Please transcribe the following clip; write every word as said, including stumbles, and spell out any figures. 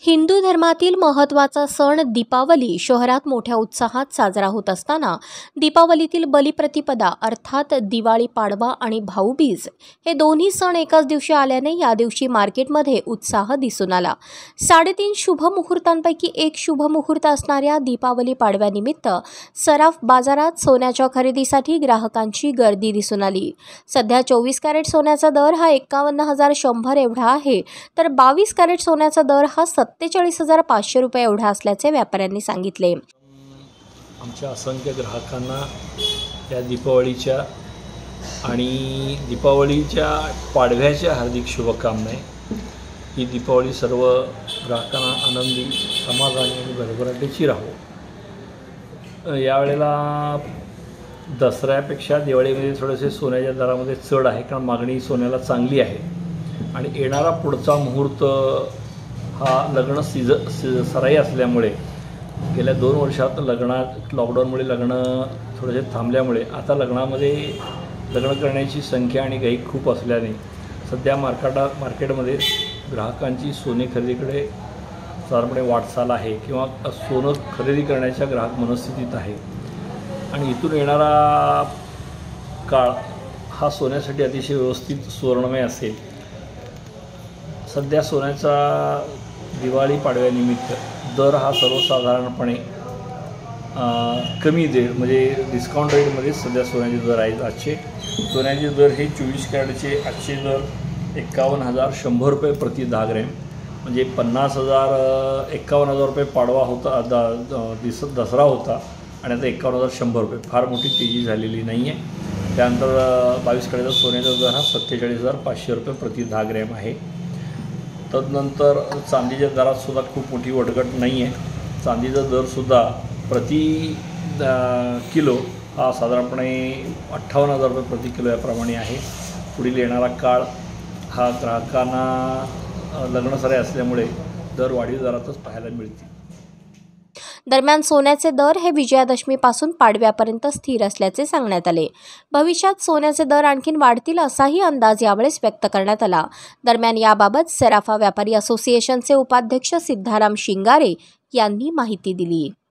हिंदू धर्मातील महत्त्वाचा सण दीपावली शहरात मोठ्या उत्साहात साजरा होत असताना दीपावलीतील बलिप्रतिपदा अर्थात दिवाळी पाडवा आणि भाऊबीज हे दोन्ही सण एकाच दिवशी आल्याने या दिवशी मार्केटमध्ये उत्साह दिसून आला। साडेतीन शुभ मुहूर्तांपैकी एक शुभ मुहूर्त असणाऱ्या दीपावली पाडव्यानिमित्त सराफ बाजारात सोन्याच्या खरेदीसाठी ग्राहकांची गर्दी दिसून आली। सध्या चोवीस कॅरेट सोन्याचा दर हा एक्कावन्न हजार शंभर एवढा आहे, तर बावीस कॅरेट सोन्याचा दर हा सत्तेचाळीस हजार पाचशे रुपये एवढा असल्याचे व्यापाऱ्यांनी सांगितले। आमच्या असंख्य ग्राहकांना या दीपावलीच्या आणि दीपावलीच्या पाडव्याच्या हार्दिक शुभकामना। ही दीपावली सर्व ग्राहकांना आनंदी, समाधानी आणि भरभराटीची राहो। यावेळेला दसऱ्यापेक्षा दिवाळीमध्ये थोडेसे सोन्याच्या दरामध्ये चढ आहे, कारण मागणी सोन्याला चांगली आहे आणि येणारा पुढचा मुहूर्त हा लग्न सीज सराई असल्यामुळे गेल्या दोन वर्षात लग्नात लॉकडाऊनमुळे लग्न थोडेसे थांबल्यामुळे आता लग्नामध्ये लग्न करण्याची संख्या आणि घाई खूप असल्याने सध्या मार्केटा मार्केटमध्ये ग्राहकांची सोने खरेदीकडे साधारणपणे वाटचाल आहे किंवा सोनं खरेदी करण्याच्या ग्राहक मनस्थितीत आहे आणि इथून येणारा काळ हा सोन्यासाठी अतिशय व्यवस्थित सुवर्णमय असेल। सध्या सोन्याचा दिवाळी पाडव्यानिमित्त दर हा सर्वसाधारणपणे कमी दर म्हणजे डिस्काउंट रेटमध्ये सध्या सोन्याचे दर आहेत। आजचे सोन्याचे दर हे चोवीस कॅरेटचे आजचे दर एक्कावन्न हजार शंभर रुपये प्रति दहा ग्रॅम, म्हणजे पन्नास हजार एक्कावन्न हजार रुपये पाडवा होता, द दिस दसरा होता आणि आता एक्कावन्न हजार शंभर रुपये, फार मोठी तेजी झालेली नाही आहे। त्यानंतर बावीस कॅरेटचा सोन्याचा दर हा सत्तेचाळीस हजार पाचशे रुपये प्रति दहा ग्रॅम आहे। तदनंतर चांदीच्या दरात सुद्धा खूप मोठी वटघट नाही आहे। चांदीचा दरसुद्धा प्रति किलो हा साधारणपणे अठ्ठावन्न हजार रुपये प्रति किलो याप्रमाणे आहे। पुढील येणारा काळ हा ग्राहकांना लग्नसराई असल्यामुळे दर वाढीव दरातच पाहायला मिळतील। दरम्यान सोन्याचे दर हे विजयादशमीपासून पाडव्यापर्यंत स्थिर असल्याचे सांगण्यात आले। भविष्यात सोन्याचे दर आणखी वाढतील असाही अंदाज यावेळेस व्यक्त करण्यात आला। दरम्यान याबाबत सराफा व्यापारी असोसिएशनचे उपाध्यक्ष सिद्धाराम शिंगारे यांनी माहिती दिली।